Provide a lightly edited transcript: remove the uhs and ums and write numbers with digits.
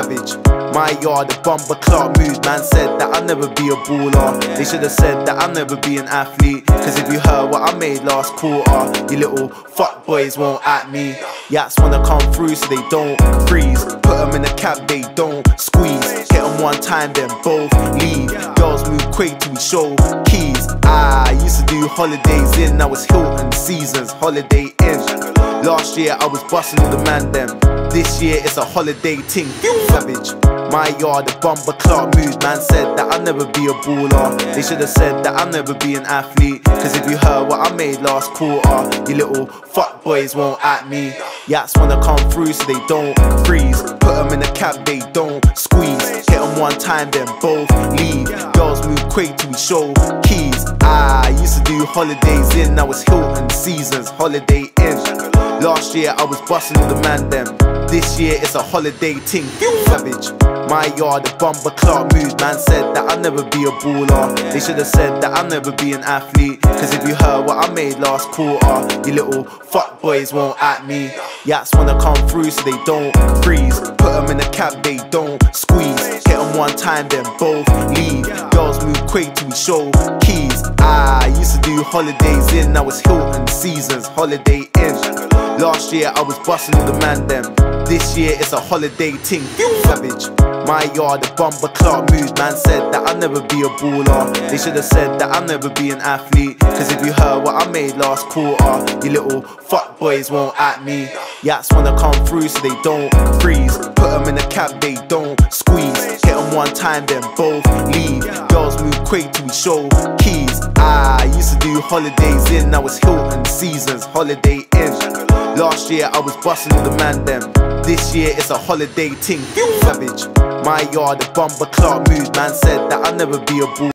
savage. My yard, a bumper clock mood. Man said that I'll never be a baller. They should have said that I'll never be an athlete. Cause if you heard what I made last quarter, you little fuck boys won't at me. Yats wanna come through so they don't freeze. Put them in a cab, they don't squeeze. Hit them one time, then both leave. Girls move quick till we show keys. I used to do holidays in, now it's Hilton seasons, Holiday Inn. Last year I was busting all the man them. This year it's a holiday ting. Savage. My yard, a bumper clock mood. Man said that I'll never be a baller. They should have said that I'll never be an athlete. Cause if you heard what I made last quarter, you little fuck boys won't at me. Yats wanna come through so they don't freeze. Put them in a cab, they don't squeeze. Hit them one time, then both leave. Girls move quick till we show keys. I used to do holidays in, now it's Hilton seasons, Holiday Inn. Last year I was busting all the man them. This year it's a holiday ting. Savage. My yard, a bumper clock mood. Man said that I'll never be a baller. They should have said that I'll never be an athlete. Cause if you heard what I made last quarter, you little fuck boys won't at me. Yats wanna come through so they don't freeze. Put them in a cab, they don't squeeze. Hit them one time, then both leave. Girls move quick till we show keys. I used to do holidays in, now it's Hilton seasons, Holiday Inn. Last year I was busting all the man them. This year it's a holiday ting. Savage. My yard, a bumper clock mood. Man said that I'll never be a baller. They should have said that I'll never be an athlete. Cause if you heard what I made last quarter, you little fuck boys won't at me. Yats wanna come through so they don't freeze. Put them in a cab, they don't squeeze. Hit them one time, then both leave. Girls move quick till we show keys. I used to do holidays in, now it's Hilton seasons, Holiday Inn. Last year I was busting all the man them. This year it's a holiday ting. Savage. My yard, a bumper clock mood. Man said that I'll never be a baller.